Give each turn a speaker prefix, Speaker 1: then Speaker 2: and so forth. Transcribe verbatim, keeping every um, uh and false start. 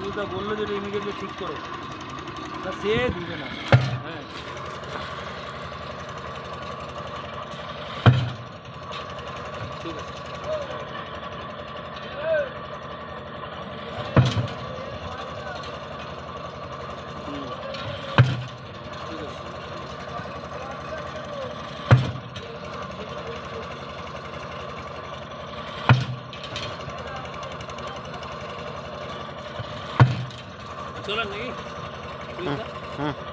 Speaker 1: সুবিধা বললো যে ইমিডিয়েটলি ঠিক করো, তা সে দিবে না। হ্যাঁ ঠিক আছে। হুম ঠিক আছে। চলেন নাকি?
Speaker 2: হুম হুম